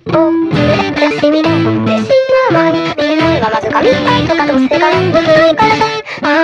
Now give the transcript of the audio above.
おう、嬉しみで嬉しいな、毎日見えないがまず神バイトかどうせがめんどくさいからさ。